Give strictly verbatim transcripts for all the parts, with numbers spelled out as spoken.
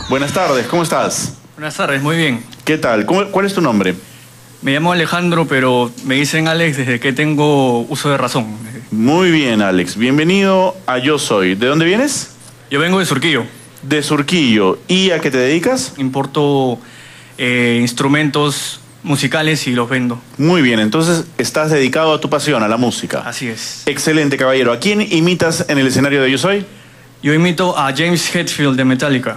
Buenas tardes, ¿cómo estás? Buenas tardes, muy bien. ¿Qué tal? ¿Cómo, ¿Cuál es tu nombre? Me llamo Alejandro, pero me dicen Alex desde que tengo uso de razón. Muy bien, Alex. Bienvenido a Yo Soy. ¿De dónde vienes? Yo vengo de Surquillo. De Surquillo. ¿Y a qué te dedicas? Importo eh, instrumentos musicales y los vendo. Muy bien, entonces estás dedicado a tu pasión, a la música. Así es. Excelente, caballero. ¿A quién imitas en el escenario de Yo Soy? Yo imito a James Hetfield de Metallica.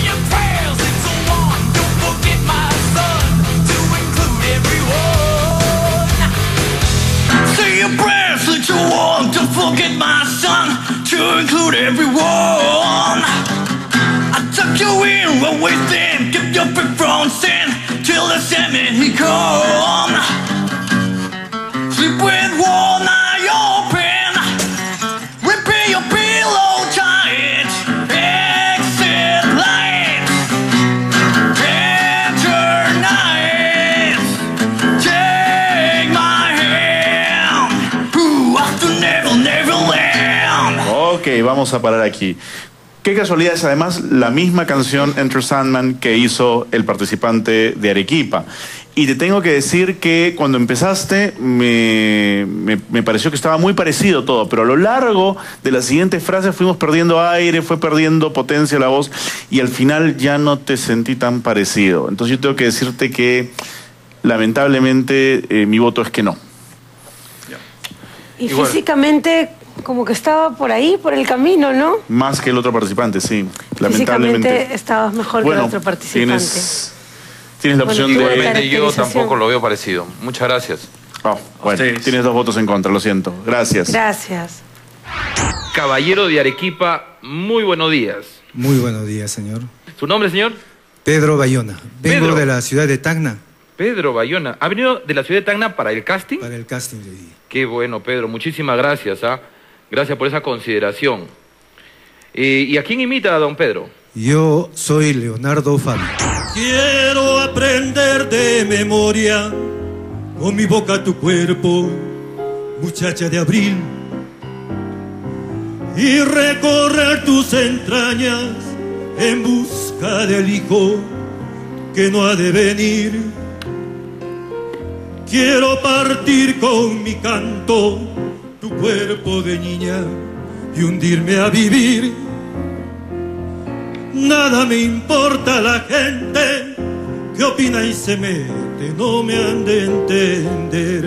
Forget my son, to include everyone. I tuck you in, well within, keep your free from sin, till the salmon he come. Sleep with one eye open, repeat your pillow tight, exit lights, enter night, take my hand, who after never, never land. Ok, vamos a parar aquí. Qué casualidad es además la misma canción Enter Sandman que hizo el participante de Arequipa. Y te tengo que decir que cuando empezaste me, me, me pareció que estaba muy parecido todo, pero a lo largo de las siguientes frases fuimos perdiendo aire, fue perdiendo potencia la voz y al final ya no te sentí tan parecido. Entonces yo tengo que decirte que lamentablemente eh, mi voto es que no. Y Igual. Físicamente como que estaba por ahí, por el camino, ¿no? Más que el otro participante, sí. Lamentablemente. Físicamente estabas mejor bueno, que el otro participante. Tienes, tienes la opción bueno, de... Yo tampoco lo veo parecido. Muchas gracias. Oh, bueno, tienes dos votos en contra, lo siento. Gracias. Gracias. Caballero de Arequipa, muy buenos días. Muy buenos días, señor. ¿Su nombre, señor? Pedro Bayona. Vengo Pedro. de la ciudad de Tacna. Pedro Bayona. ¿Ha venido de la ciudad de Tacna para el casting? Para el casting de día. Qué bueno, Pedro. Muchísimas gracias. ¿ah? Gracias por esa consideración. Eh, ¿Y a quién imita a don Pedro? Yo soy Leonardo Fabio. Quiero aprender de memoria con mi boca tu cuerpo, muchacha de abril, y recorrer tus entrañas en busca del hijo que no ha de venir. Quiero partir con mi canto tu cuerpo de niña y hundirme a vivir. Nada me importa la gente que opina y se mete, no me han de entender.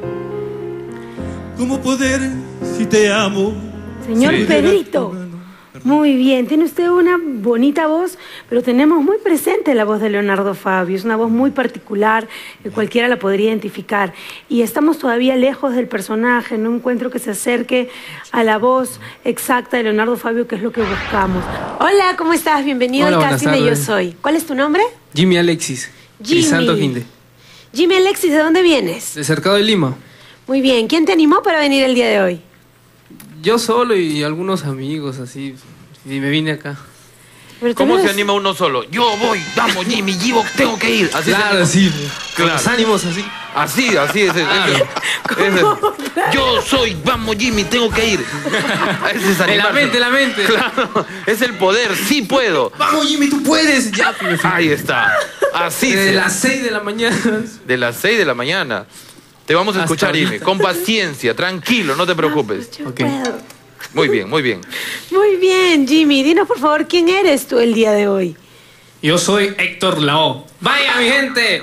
¿Cómo poder si te amo? Señor Sí. Pedrito, muy bien, tiene usted una bonita voz, pero tenemos muy presente la voz de Leonardo Fabio, es una voz muy particular, que cualquiera la podría identificar, y estamos todavía lejos del personaje, no encuentro que se acerque a la voz exacta de Leonardo Fabio, que es lo que buscamos. Hola, ¿cómo estás? Bienvenido Hola, al buenas casting de Yo tardes. Soy. ¿Cuál es tu nombre? Jimmy Alexis. Jimmy. Crisanto Ginde. Jimmy Alexis, ¿de dónde vienes? De Cercado de Lima. Muy bien, ¿quién te animó para venir el día de hoy? Yo solo y algunos amigos, así. Y me vine acá. Pero tú ¿Cómo no se eres- anima uno solo? Yo voy, vamos Jimmy, Givo, tengo que ir. Así Claro, se... sí. Con Claro. los ánimos así. Así, así es. es- es- es- yo soy, vamos Jimmy, tengo que ir. Ese es De la animarse. mente, la mente. Claro, es el poder, sí puedo. Vamos, Jimmy, tú puedes. Ya. Ahí está. Así De se- las seis de la mañana. De las seis de la mañana. Te vamos a Hasta escuchar, ahorita. Jimmy, con paciencia, tranquilo, no te preocupes. Yo Ok. puedo. Muy bien, muy bien. Muy bien, Jimmy. Dinos, por favor, ¿quién eres tú el día de hoy? Yo soy Héctor Lao. ¡Vaya, mi gente!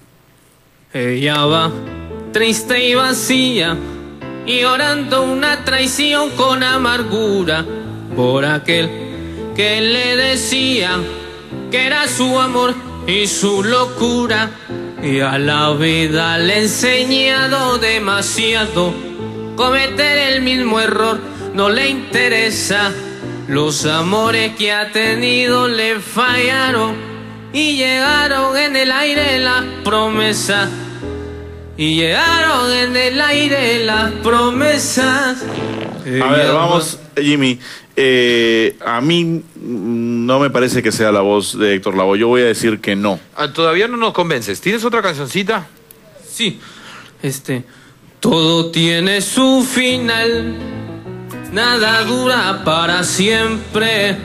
Ella va triste y vacía, y orando una traición con amargura por aquel que le decía que era su amor y su locura. Y a la vida le he enseñado demasiado, cometer el mismo error no le interesa. Los amores que ha tenido le fallaron y llegaron en el aire las promesas. Y llegaron en el aire las promesas. A ver, vamos, Jimmy. Eh, a mí no me parece que sea la voz de Héctor Lavoe. Yo voy a decir que no. Ah, todavía no nos convences. ¿Tienes otra cancioncita? Sí, este. Todo tiene su final, nada dura para siempre.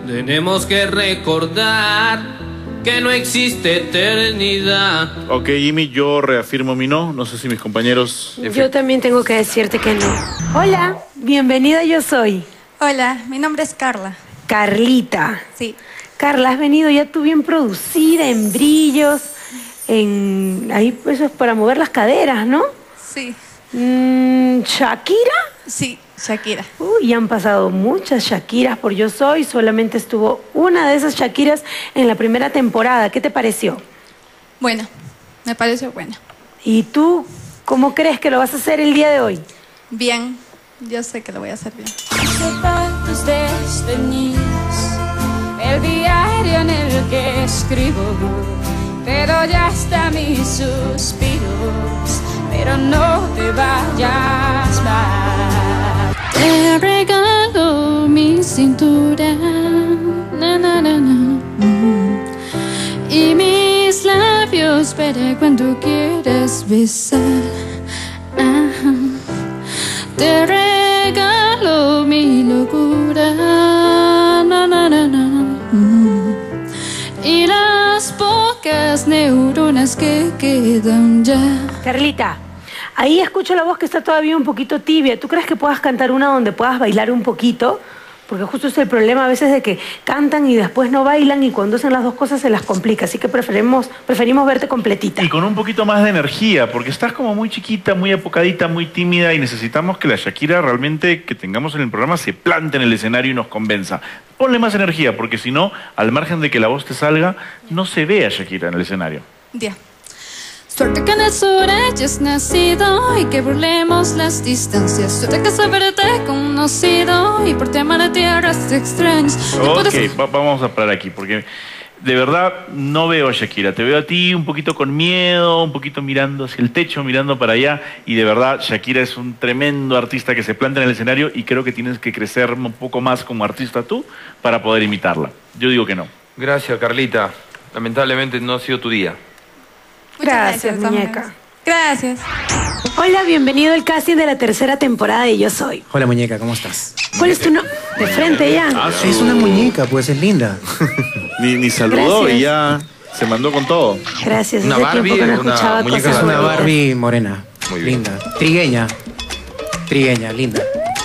Tenemos que recordar que no existe eternidad. Ok, Jimmy, yo reafirmo mi no. No sé si mis compañeros... Yo también tengo que decirte que no. Hola, bienvenida, yo soy. Hola, mi nombre es Carla. Carlita. Sí. Carla, has venido ya tú bien producida, en brillos, en... Ahí eso es para mover las caderas, ¿no? Sí. Mm, ¿Shakira? Sí, Shakira. Uy, han pasado muchas Shakiras por Yo Soy. Solamente estuvo una de esas Shakiras en la primera temporada. ¿Qué te pareció? Bueno, me pareció buena. ¿Y tú cómo crees que lo vas a hacer el día de hoy? Bien, yo sé que lo voy a hacer bien. Zapatos desteñidos, el diario en el que escribo, pero ya está mis suspiros, pero no te vayas más. Te regalo mi cintura, na, na, na, na. Mm. Y mis labios para cuando quieras besar. Ajá. Te regalo mi locura, na, na, na, na. Mm. Y las pocas neuronas que quedan ya. Carlita, ahí escucho la voz que está todavía un poquito tibia. ¿Tú crees que puedas cantar una donde puedas bailar un poquito? Porque justo es el problema a veces de que cantan y después no bailan y cuando hacen las dos cosas se las complica. Así que preferimos, preferimos verte completita. Y con un poquito más de energía, porque estás como muy chiquita, muy apocadita, muy tímida y necesitamos que la Shakira realmente que tengamos en el programa se plante en el escenario y nos convenza. Ponle más energía, porque si no, al margen de que la voz te salga, no se ve a Shakira en el escenario. Ya. Suerte que en el sur hayas nacido y que burlemos las distancias. Suerte que saberte conocido y por tema de tierras extrañas. Ok, va- vamos a parar aquí, porque de verdad no veo a Shakira. Te veo a ti un poquito con miedo, un poquito mirando hacia el techo, mirando para allá. Y de verdad, Shakira es un tremendo artista que se planta en el escenario y creo que tienes que crecer un poco más como artista tú para poder imitarla. Yo digo que no. Gracias, Carlita. Lamentablemente no ha sido tu día. Muchas Gracias, gracias, muñeca. amigos. Gracias. Hola, bienvenido al casting de la tercera temporada de Yo Soy. Hola muñeca, ¿cómo estás? ¿Cuál es tu nombre? De frente ya. Ah, su- Es una muñeca, pues es linda. Ni, ni saludó Gracias. y ya se mandó con todo. Gracias. Una Hace Barbie, tiempo que no una escuchaba muñeca cosas Es una bonitas. Barbie morena. Muy bien. Linda. Trigueña. Trigueña, linda.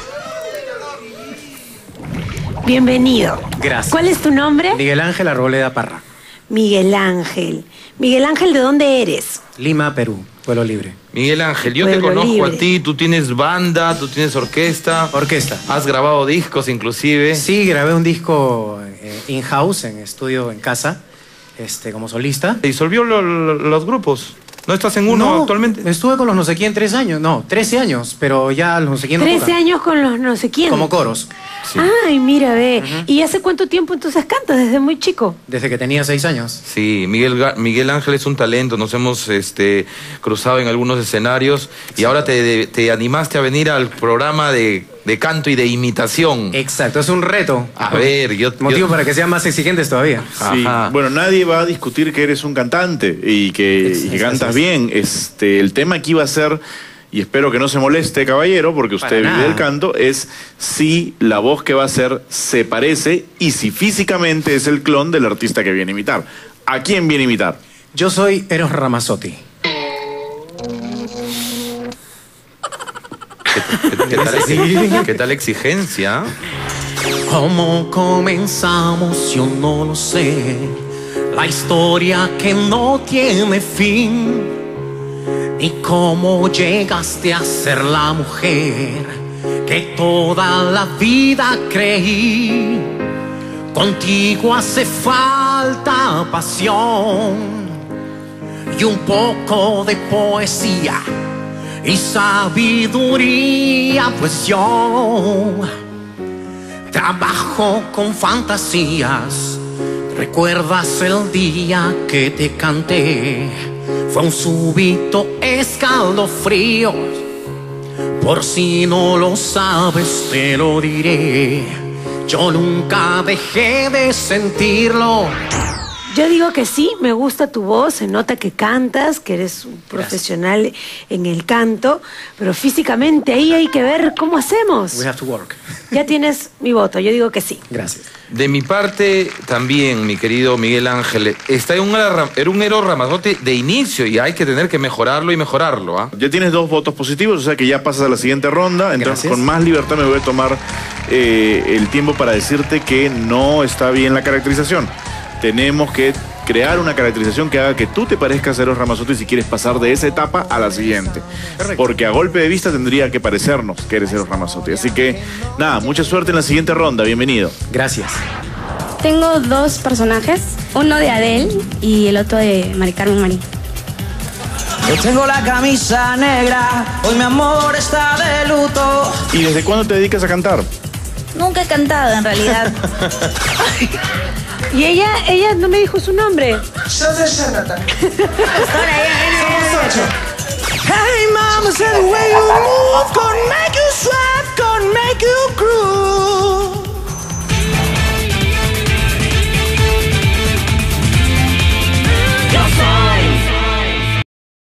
Bienvenido. Gracias. ¿Cuál es tu nombre? Miguel Ángel Arboleda Parra. Miguel Ángel. Miguel Ángel, ¿de dónde eres? Lima, Perú. Pueblo Libre. Miguel Ángel, yo te Pueblo conozco Libre. a ti, tú tienes banda, tú tienes orquesta, Orquesta. has grabado discos inclusive. Sí, grabé un disco eh, in-house, en estudio, en casa, este, como solista. ¿Disolvió lo- lo- los grupos? ¿No estás en uno No, actualmente? estuve con los no sé quién tres años. No, trece años, pero ya los no sé quién no Trece tocan. años con los no sé quién. Como coros. Sí. Ay, mira, ve. ¿Y hace cuánto tiempo entonces cantas? ¿Desde muy chico? Desde que tenía seis años. Sí, Miguel, Ga- Miguel Ángel es un talento, nos hemos este, cruzado en algunos escenarios y ahora te, te animaste a venir al programa de, de canto y de imitación. Exacto, es un reto. A ver, yo... Motivo yo- para que sean más exigentes todavía. Sí. Ajá. Bueno, nadie va a discutir que eres un cantante y que, y que Es- cantas es- bien. Este, el tema aquí va a ser, y espero que no se moleste, caballero, porque usted Para vive nada. del canto, es si la voz que va a hacer se parece y si físicamente es el clon del artista que viene a imitar. ¿A quién viene a imitar? Yo soy Eros Ramazzotti. ¿Qué, qué tal, qué tal exigencia? ¿Cómo comenzamos? Yo no lo sé. La historia que no tiene fin. Ni cómo llegaste a ser la mujer que toda la vida creí. Contigo hace falta pasión y un poco de poesía y sabiduría, pues yo trabajo con fantasías. ¿Recuerdas el día que te canté? Fue un súbito escalofrío. Por si no lo sabes, te lo diré. Yo nunca dejé de sentirlo. Yo digo que sí, me gusta tu voz, se nota que cantas, que eres un profesional Gracias. en el canto, pero físicamente ahí hay que ver cómo hacemos. We have to work. Ya tienes mi voto, yo digo que sí. Gracias. De mi parte, también, mi querido Miguel Ángel, está en un, era un Eros Ramazzotti de inicio y hay que tener que mejorarlo y mejorarlo. ¿eh? Ya tienes dos votos positivos, o sea que ya pasas a la siguiente ronda. Entonces, Gracias. con más libertad me voy a tomar eh, el tiempo para decirte que no está bien la caracterización. Tenemos que crear una caracterización que haga que tú te parezcas a Eros Ramazzotti si quieres pasar de esa etapa a la siguiente. Correcto. Porque a golpe de vista tendría que parecernos que eres Eros Ramazzotti. Así que, nada, mucha suerte en la siguiente ronda. Bienvenido. Gracias. Tengo dos personajes, uno de Adele y el otro de Mari Carmen Marín. Yo tengo la camisa negra, hoy mi amor está de luto. ¿Y desde cuándo te dedicas a cantar? Nunca he cantado, en realidad. Y ella, ella no me dijo su nombre. Soy de Jonathan. Somos ocho. Hey mama, say the way you move, gonna make you sweat, gonna make you groove.